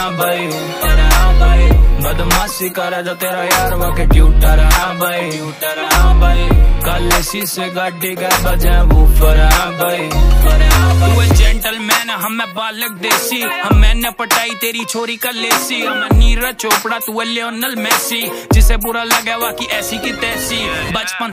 हाँ भाई बदमाशी करे जो तेरा यार वाके ट्यूटर, हाँ भाई कल से गाड़ी का बजे वूफर, हाँ भाई तू जेंटलमैन हम बालक देसी, हम मैंने पटाई तेरी छोरी का लेसी, हम नीरज चोपड़ा तू लियोनल मेसी, जिसे बुरा लगे वाकी ऐसी की तैसी बचपन